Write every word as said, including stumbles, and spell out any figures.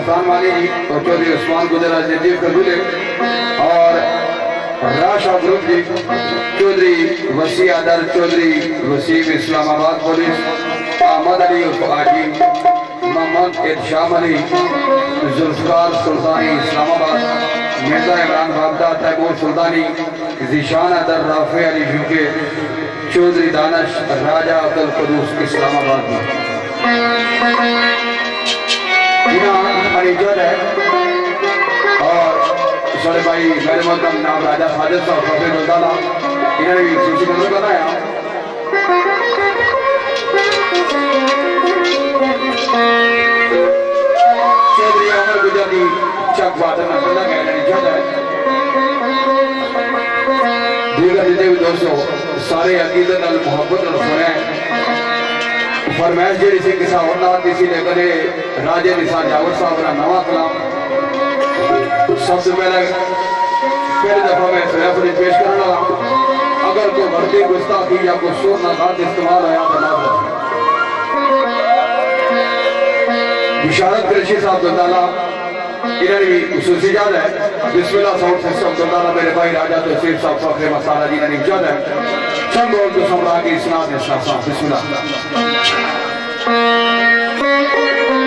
सुल्तान वाली जी और चौधरी उस्मान गुजरा जी कबूले और राशा ग्रुप जी, चौधरी वसी आदर, चौधरी वसीम इस्लामाबाद पुलिस, अहमद अली आजी, मोहम्मद इरशाद अली, जुल्फकार सुल्तानी इस्लामाबाद, मिर्जा इमरान बागदा, तैमूर सुल्तानी, जीशान अदर, राफे अली यूके, चौधरी दानश, राजा अब्दुल कदूस इस्लामाबाद में है। और सारे भाई मेरे मोहतरम नाम राजा साजिद साहब काफी रोजाना इन्होंने भी सूची नजर बनाया। चौधरी अमर गुजर की चक बात में पता कहने चाहता है। दीगर जितने भी दोस्तों सारे अकीदत और मोहब्बत और सुने फरमाइश जी सी किसा होना किसी ने करे राजे निशा जावर साहब का नवा कलाम सबसे पहले पहली दफा मैं रेफरेंस पेश करने लगा। अगर कोई बढ़ती गुस्ताखी या कोई शोर नज़ात इस्तेमाल आया तो ना हो। बिशारत कुरैशी साहब दोदाला इन्होंने भी खुसूसी याद है। बिस्मिल्लाह साउंड सिस्टम दोदाला मेरे भाई राजा तो सिर्फ साहब फखरे मसाला जी ने याद है। चंद और तो सम्राट की इस्नाद ने शाह साहब बिस्मिल्लाह।